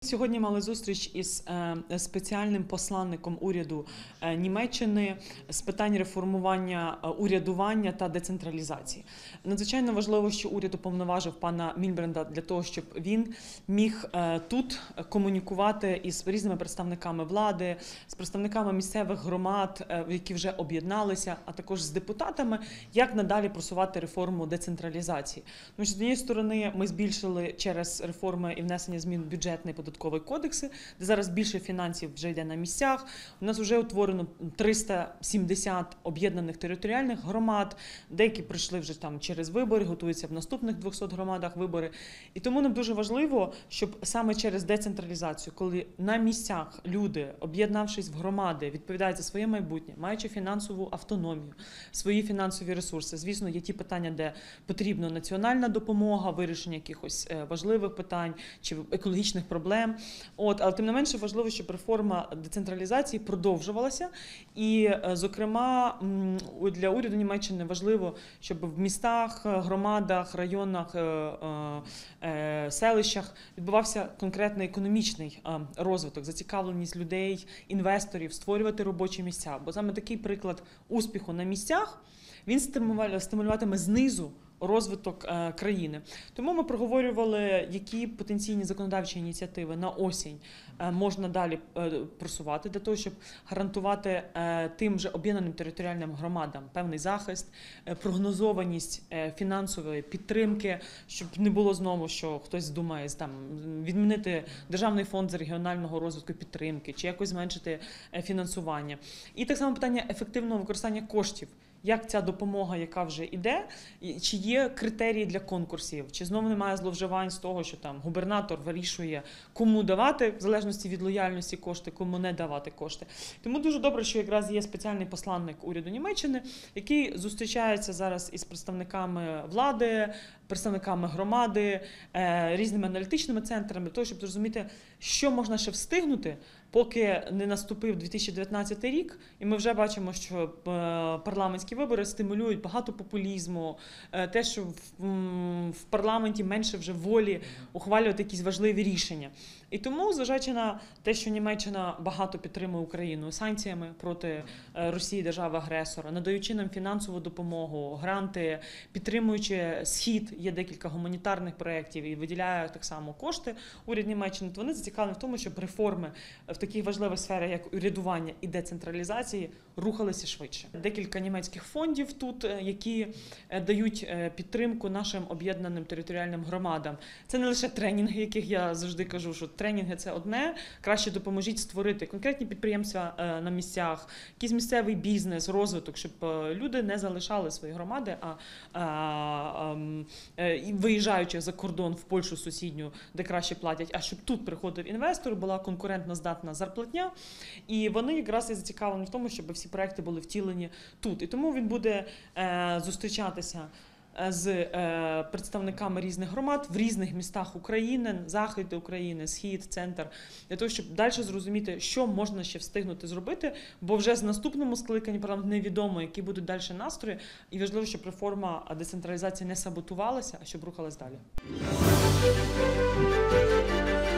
Сьогодні мали зустріч із спеціальним посланником уряду Німеччини з питань реформування урядування та децентралізації. Надзвичайно важливо, що уряд уповноважив пана Мільбранда для того, щоб він міг тут комунікувати із різними представниками влади, з представниками місцевих громад, які вже об'єдналися, а також з депутатами, як надалі просувати реформу децентралізації. Тому що, з однієї сторони, ми збільшили через реформи і внесення змін в бюджетний податковий кодекси, де зараз більше фінансів вже йде на місцях. У нас вже утворено 370 об'єднаних територіальних громад, деякі прийшли вже там через вибори, готуються в наступних 200 громадах вибори. І тому нам дуже важливо, щоб саме через децентралізацію, коли на місцях люди, об'єднавшись в громади, відповідають за своє майбутнє, маючи фінансову автономію, свої фінансові ресурси. Звісно, є ті питання, де потрібна національна допомога, вирішення якихось важливих питань чи екологічних проблем. Але тим не менше важливо, щоб реформа децентралізації продовжувалася. І, зокрема, для уряду Німеччини важливо, щоб в містах, громадах, районах, селищах відбувався конкретний економічний розвиток, зацікавленість людей, інвесторів, створювати робочі місця. Бо саме такий приклад успіху на місцях, він стимулюватиме знизу розвиток країни. Тому ми проговорювали, які потенційні законодавчі ініціативи на осінь можна далі просувати для того, щоб гарантувати тим же об'єднаним територіальним громадам певний захист, прогнозованість фінансової підтримки, щоб не було знову, що хтось здумає там відмінити Державний фонд з регіонального розвитку і підтримки, чи якось зменшити фінансування. І так само питання ефективного використання коштів. Як ця допомога, яка вже йде, чи є критерії для конкурсів, чи знову немає зловживань з того, що там губернатор вирішує, кому давати, в залежності від лояльності кошти, кому не давати кошти. Тому дуже добре, що якраз є спеціальний посланник уряду Німеччини, який зустрічається зараз із представниками влади, представниками громади, різними аналітичними центрами, для того, щоб зрозуміти, що можна ще встигнути, поки не наступив 2019 рік, і ми вже бачимо, що парламентські вибори стимулюють багато популізму, те, що в парламенті менше вже волі ухвалювати якісь важливі рішення. І тому, зважаючи на те, що Німеччина багато підтримує Україну санкціями проти Росії, держави-агресора, надаючи нам фінансову допомогу, гранти, підтримуючи Схід, є декілька гуманітарних проєктів і виділяє так само кошти уряд Німеччини, то вони зацікавлені в тому, щоб реформи в таких важливих сферах, як урядування і децентралізації, рухалися швидше. Декілька німецьких фондів тут, які дають підтримку нашим об'єднаним територіальним громадам. Це не лише тренінги, яких я завжди кажу, що тренінги – це одне, краще допоможіть створити конкретні підприємства на місцях, якийсь місцевий бізнес, розвиток, щоб люди не залишали свої громади, виїжджаючи за кордон в Польщу сусідню, де краще платять, а щоб тут приходив інвестор, була конкурентно-здатна зарплатня, і вони якраз і зацікавлені в тому, щоб всі проекти були втілені тут. І тому він буде зустрічатися з представниками різних громад в різних містах України, захід України, схід, центр, для того, щоб далі зрозуміти, що можна ще встигнути зробити, бо вже з наступному скликанні парламенту невідомо, які будуть далі настрої, і важливо, щоб реформа децентралізації не саботувалася, а щоб рухалась далі.